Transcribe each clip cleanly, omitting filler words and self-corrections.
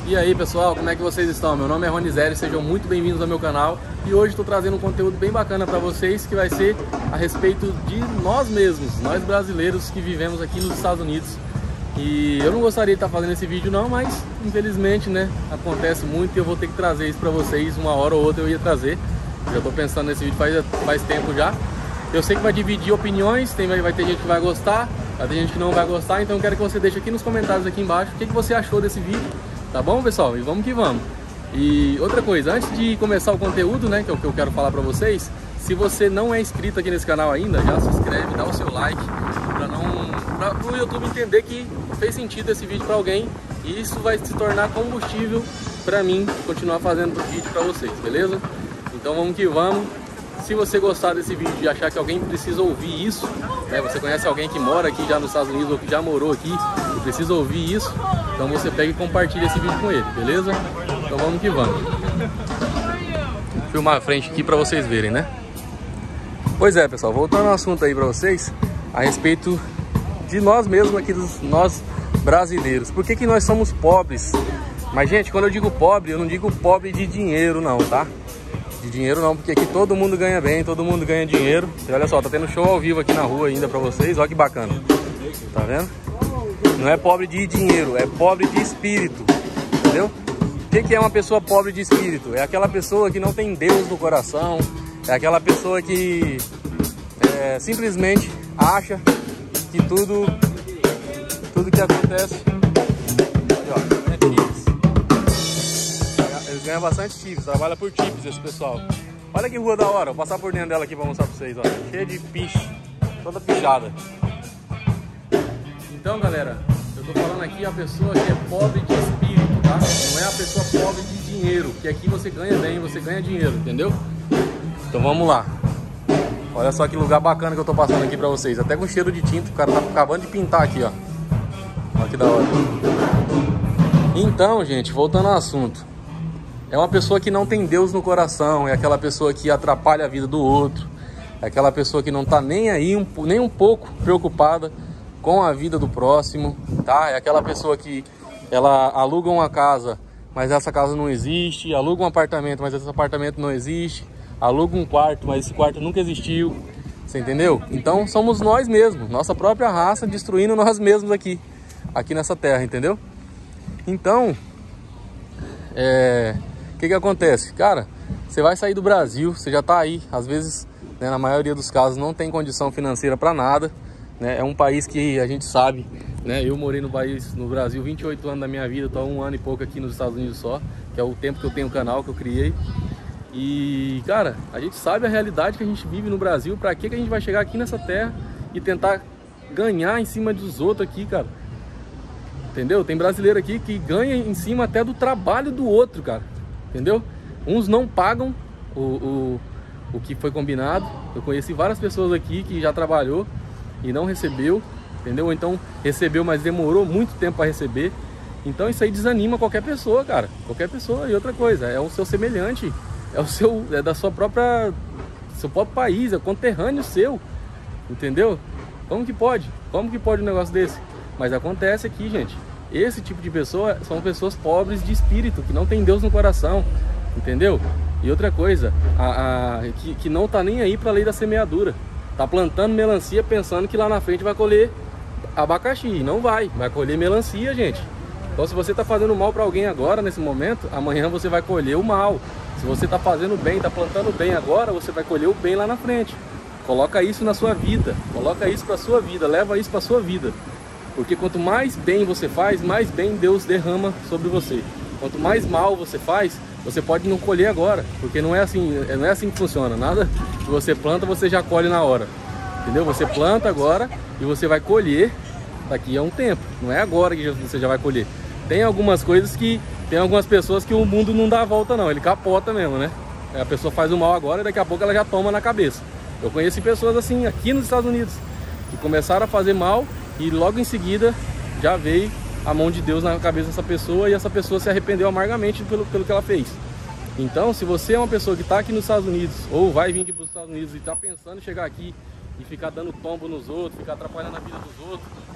E aí pessoal, como é que vocês estão? Meu nome é Ronizério, sejam muito bem-vindos ao meu canal. E hoje estou trazendo um conteúdo bem bacana para vocês, que vai ser a respeito de nós mesmos, nós brasileiros que vivemos aqui nos Estados Unidos. E eu não gostaria de estar fazendo esse vídeo não, mas infelizmente, né, acontece muito e eu vou ter que trazer isso para vocês. Uma hora ou outra eu ia trazer. Já estou pensando nesse vídeo faz tempo já. Eu sei que vai dividir opiniões, vai ter gente que vai gostar, vai ter gente que não vai gostar, então eu quero que você deixe aqui nos comentários aqui embaixo o que você achou desse vídeo, tá bom, pessoal? E vamos que vamos. E outra coisa, antes de começar o conteúdo, né, que é o que eu quero falar pra vocês, se você não é inscrito aqui nesse canal ainda, já se inscreve, dá o seu like, para o YouTube entender que fez sentido esse vídeo para alguém, e isso vai se tornar combustível para mim continuar fazendo vídeo para vocês, beleza? Então vamos que vamos. Se você gostar desse vídeo e achar que alguém precisa ouvir isso, né, você conhece alguém que mora aqui já nos Estados Unidos ou que já morou aqui e precisa ouvir isso, então você pega e compartilha esse vídeo com ele, beleza? Então vamos que vamos. Vou filmar a frente aqui para vocês verem, né? Pois é, pessoal, voltando ao assunto aí para vocês, a respeito de nós mesmos aqui, nós brasileiros. Por que nós somos pobres? Mas, gente, quando eu digo pobre, eu não digo pobre de dinheiro não, tá? De dinheiro não, porque aqui todo mundo ganha bem, todo mundo ganha dinheiro. E olha só, tá tendo show ao vivo aqui na rua ainda pra vocês, olha que bacana. Tá vendo? Não é pobre de dinheiro, é pobre de espírito, entendeu? O que é uma pessoa pobre de espírito? É aquela pessoa que não tem Deus no coração, é aquela pessoa que simplesmente acha que tudo que acontece... Ganha bastante tips, trabalha por tips esse pessoal. Olha que rua da hora, vou passar por dentro dela aqui pra mostrar pra vocês, ó. Cheia de piche, toda pichada. Então, galera, eu tô falando aqui a pessoa que é pobre de espírito, tá? Não é a pessoa pobre de dinheiro, que aqui você ganha bem, você ganha dinheiro, entendeu? Então vamos lá. Olha só que lugar bacana que eu tô passando aqui pra vocês. Até com cheiro de tinta, o cara tá acabando de pintar aqui, ó. Olha que da hora. Então, gente, voltando ao assunto. É uma pessoa que não tem Deus no coração, é aquela pessoa que atrapalha a vida do outro, é aquela pessoa que não tá nem aí, nem um pouco preocupada com a vida do próximo, tá? É aquela pessoa que ela aluga uma casa, mas essa casa não existe, aluga um apartamento, mas esse apartamento não existe, aluga um quarto, mas esse quarto nunca existiu, você entendeu? Então somos nós mesmos, nossa própria raça, destruindo nós mesmos aqui nessa terra, entendeu? Então, o que acontece? Cara, você vai sair do Brasil, você já tá aí, às vezes, né, na maioria dos casos, não tem condição financeira para nada, né? É um país que a gente sabe, né? Eu morei no Brasil 28 anos da minha vida, tô há 1 ano e pouco aqui nos Estados Unidos só, que é o tempo que eu tenho o canal, que eu criei. E, cara, a gente sabe a realidade que a gente vive no Brasil. Pra que a gente vai chegar aqui nessa terra e tentar ganhar em cima dos outros aqui, cara? Entendeu? Tem brasileiro aqui que ganha em cima até do trabalho do outro, cara. Entendeu? Uns não pagam o que foi combinado. Eu conheci várias pessoas aqui que já trabalhou e não recebeu, entendeu? Ou então recebeu, mas demorou muito tempo para receber. Então isso aí desanima qualquer pessoa, cara. Qualquer pessoa. E outra coisa, é o seu semelhante, é da sua própria, seu próprio país, é conterrâneo seu, entendeu? Como que pode? Como que pode um negócio desse? Mas acontece aqui, gente. Esse tipo de pessoa são pessoas pobres de espírito, que não tem Deus no coração, entendeu? E outra coisa, que não tá nem aí pra lei da semeadura. Tá plantando melancia pensando que lá na frente vai colher abacaxi. Não vai colher melancia, gente. Então se você tá fazendo mal pra alguém agora, nesse momento, amanhã você vai colher o mal. Se você tá fazendo bem, tá plantando bem agora, você vai colher o bem lá na frente. Coloca isso na sua vida, coloca isso pra sua vida, leva isso pra sua vida. Porque quanto mais bem você faz, mais bem Deus derrama sobre você. Quanto mais mal você faz, você pode não colher agora. Porque não é assim que funciona. Nada que você planta, você já colhe na hora. Entendeu? Você planta agora e você vai colher daqui a um tempo. Não é agora que você já vai colher. Tem algumas coisas que... Tem algumas pessoas que o mundo não dá a volta não. Ele capota mesmo, né? A pessoa faz o mal agora e daqui a pouco ela já toma na cabeça. Eu conheci pessoas assim aqui nos Estados Unidos que começaram a fazer mal e logo em seguida já veio a mão de Deus na cabeça dessa pessoa e essa pessoa se arrependeu amargamente pelo que ela fez. Então, se você é uma pessoa que está aqui nos Estados Unidos ou vai vir aqui para os Estados Unidos e está pensando em chegar aqui e ficar dando tombo nos outros, ficar atrapalhando a vida dos outros,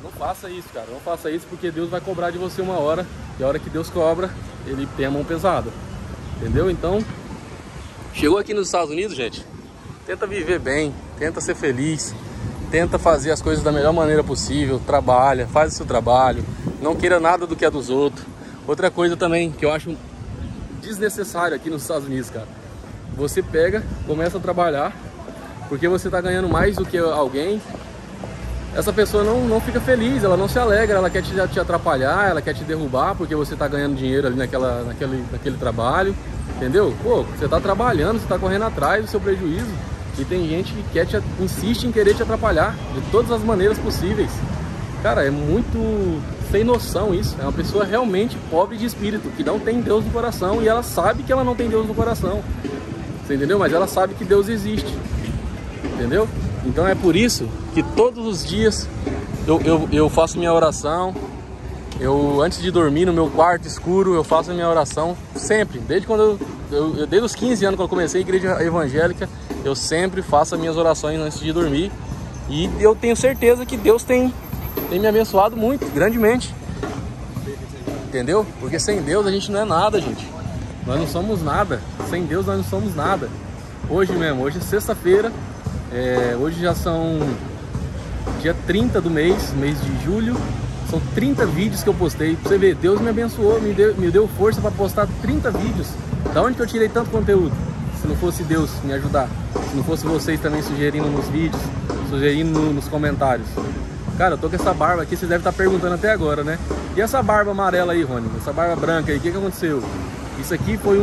Não faça isso, cara. Não faça isso, porque Deus vai cobrar de você uma hora. E a hora que Deus cobra, Ele tem a mão pesada. Entendeu? Então, chegou aqui nos Estados Unidos, gente, tenta viver bem, tenta ser feliz, tenta fazer as coisas da melhor maneira possível, trabalha, faz o seu trabalho, não queira nada do que é dos outros. Outra coisa também que eu acho desnecessário aqui nos Estados Unidos, cara, você pega, começa a trabalhar, porque você tá ganhando mais do que alguém, essa pessoa não fica feliz, ela não se alegra, ela quer te atrapalhar, ela quer te derrubar, porque você tá ganhando dinheiro ali naquele trabalho, entendeu? Pô, você tá trabalhando, você tá correndo atrás do seu prejuízo, e tem gente que insiste em querer te atrapalhar de todas as maneiras possíveis. Cara, é muito sem noção isso. É uma pessoa realmente pobre de espírito, que não tem Deus no coração, e ela sabe que ela não tem Deus no coração. Você entendeu? Mas ela sabe que Deus existe. Entendeu? Então é por isso que todos os dias eu faço minha oração. Antes de dormir no meu quarto escuro, eu faço a minha oração sempre. Desde quando desde os 15 anos, quando eu comecei a igreja evangélica, eu sempre faço as minhas orações antes de dormir. E eu tenho certeza que Deus tem me abençoado muito, grandemente. Entendeu? Porque sem Deus a gente não é nada, gente. Nós não somos nada. Sem Deus nós não somos nada. Hoje mesmo, hoje é sexta-feira. Hoje já são dia 30 do mês de julho. São 30 vídeos que eu postei. Pra você ver, Deus me abençoou, me deu força para postar 30 vídeos. Da onde que eu tirei tanto conteúdo? Se não fosse Deus me ajudar. Se não fosse vocês também sugerindo nos vídeos, sugerindo nos comentários. Cara, eu tô com essa barba aqui, vocês devem estar perguntando até agora, né? E essa barba amarela aí, Rony? Essa barba branca aí, o que aconteceu? Isso aqui foi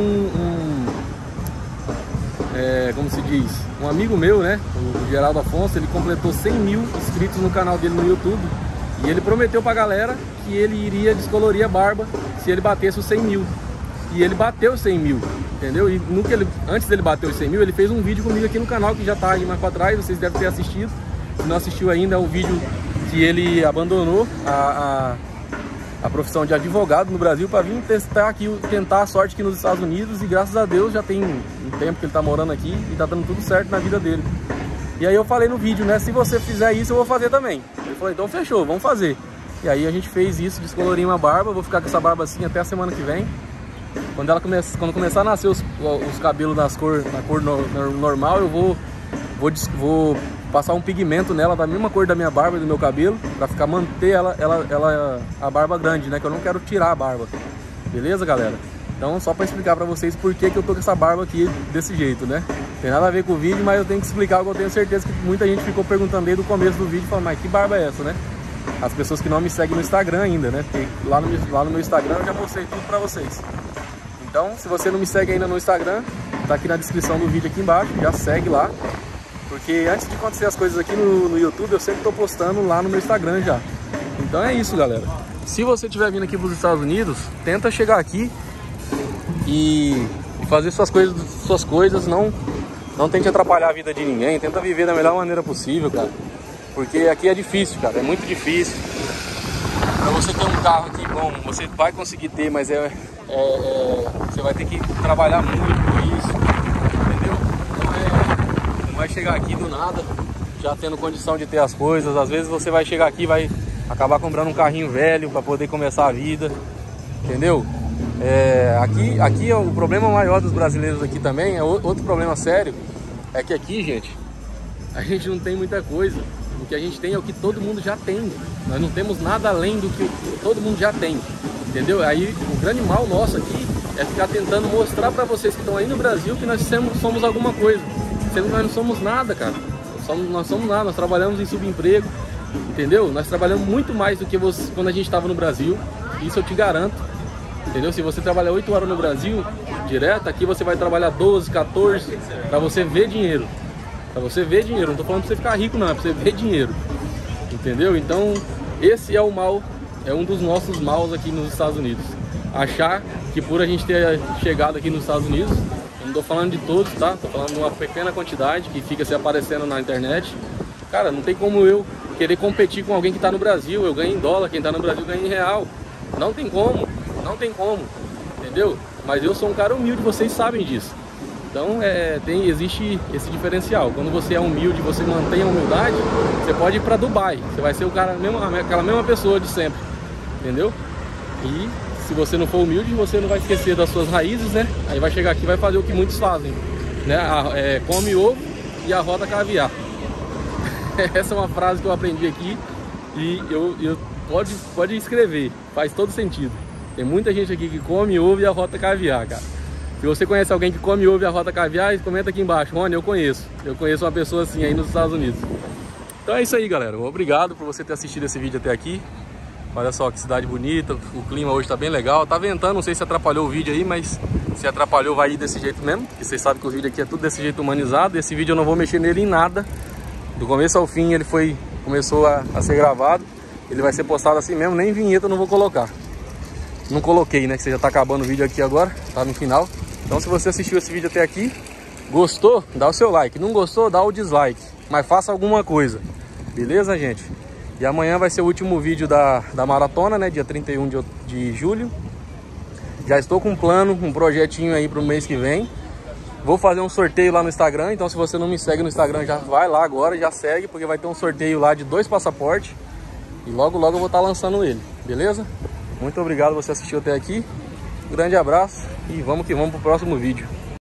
como se diz? Um amigo meu, né? O Geraldo Afonso, ele completou 100 mil inscritos no canal dele no YouTube. E ele prometeu pra galera que ele iria descolorir a barba se ele batesse os 100 mil. E ele bateu os 100 mil, entendeu? E antes dele bater os 100 mil, ele fez um vídeo comigo aqui no canal, que já tá aí mais pra trás, vocês devem ter assistido. Se não assistiu ainda, é um vídeo que ele abandonou a profissão de advogado no Brasil para vir tentar a sorte aqui nos Estados Unidos. E graças a Deus já tem um tempo que ele tá morando aqui e tá dando tudo certo na vida dele. E aí eu falei no vídeo, né? Se você fizer isso, eu vou fazer também. Ele falou, então fechou, vamos fazer. E aí a gente fez isso, descolorimos a barba. Vou ficar com essa barba assim até a semana que vem. Quando começar a nascer os cabelos na cor normal, eu vou passar um pigmento nela da mesma cor da minha barba e do meu cabelo, pra manter a barba grande, né? Que eu não quero tirar a barba. Beleza, galera? Então, só pra explicar pra vocês por que eu tô com essa barba aqui desse jeito, né? Tem nada a ver com o vídeo, mas eu tenho que explicar, porque eu tenho certeza que muita gente ficou perguntando desde o começo do vídeo, falando, mas que barba é essa, né? As pessoas que não me seguem no Instagram ainda, né? Porque lá no meu Instagram eu já mostrei tudo pra vocês. Então, se você não me segue ainda no Instagram, tá aqui na descrição do vídeo aqui embaixo, já segue lá. Porque antes de acontecer as coisas aqui no YouTube, eu sempre tô postando lá no meu Instagram já. Então é isso, galera. Se você estiver vindo aqui para os Estados Unidos, tenta chegar aqui e fazer suas coisas, não tente atrapalhar a vida de ninguém, tenta viver da melhor maneira possível, cara. Porque aqui é difícil, cara, é muito difícil. Para você ter um carro aqui bom, você vai conseguir ter, mas você vai ter que trabalhar muito por isso, entendeu? Então não vai chegar aqui do nada, já tendo condição de ter as coisas. Às vezes você vai chegar aqui e vai acabar comprando um carrinho velho para poder começar a vida, entendeu? Aqui o problema maior dos brasileiros aqui também, outro problema sério, é que aqui, gente, a gente não tem muita coisa. O que a gente tem é o que todo mundo já tem. Nós não temos nada além do que todo mundo já tem, entendeu? Aí o grande mal nosso aqui é ficar tentando mostrar para vocês que estão aí no Brasil que nós somos alguma coisa, sendo que nós não somos nada, cara. Nós somos nada, nós trabalhamos em subemprego, entendeu? Nós trabalhamos muito mais do que quando a gente estava no Brasil, isso eu te garanto, entendeu? Se você trabalha 8 horas no Brasil, direto, aqui você vai trabalhar 12, 14, para você ver dinheiro. Pra você ver dinheiro, não tô falando pra você ficar rico não, é pra você ver dinheiro, entendeu? Então, esse é o mal, é um dos nossos maus aqui nos Estados Unidos. Achar que por a gente ter chegado aqui nos Estados Unidos, eu não tô falando de todos, tá? Tô falando de uma pequena quantidade que fica se aparecendo na internet. Cara, não tem como eu querer competir com alguém que tá no Brasil, eu ganho em dólar, quem tá no Brasil ganha em real. Não tem como, entendeu? Mas eu sou um cara humilde, vocês sabem disso. Então existe esse diferencial. Quando você é humilde, você mantém a humildade, você pode ir para Dubai. Você vai ser o cara, aquela mesma pessoa de sempre, entendeu? E se você não for humilde, você não vai esquecer das suas raízes, né? Aí vai chegar aqui e vai fazer o que muitos fazem, né? Come ovo e arrota caviar. Essa é uma frase que eu aprendi aqui e pode escrever, faz todo sentido. Tem muita gente aqui que come ovo e arrota caviar, cara. Se você conhece alguém que come ovo e arrota caviar, comenta aqui embaixo. Rony, eu conheço uma pessoa assim aí nos Estados Unidos. Então é isso aí, galera. Obrigado por você ter assistido esse vídeo até aqui. Olha só que cidade bonita, o clima hoje tá bem legal. Tá ventando, não sei se atrapalhou o vídeo aí, mas se atrapalhou vai ir desse jeito mesmo. Porque vocês sabem que o vídeo aqui é tudo desse jeito humanizado. Esse vídeo eu não vou mexer nele em nada. Do começo ao fim ele começou a ser gravado. Ele vai ser postado assim mesmo, nem vinheta eu não vou colocar. Não coloquei, né, que você já tá acabando o vídeo aqui agora, tá no final. Então se você assistiu esse vídeo até aqui, gostou, dá o seu like. Não gostou, dá o dislike. Mas faça alguma coisa, beleza, gente? E amanhã vai ser o último vídeo da maratona, né? Dia 31 de julho. Já estou com um plano, um projetinho aí para o mês que vem. Vou fazer um sorteio lá no Instagram. Então se você não me segue no Instagram, já vai lá agora, já segue. Porque vai ter um sorteio lá de 2 passaportes. E logo logo eu vou estar lançando ele, beleza? Muito obrigado por você assistir até aqui. Um grande abraço e vamos que vamos pro próximo vídeo.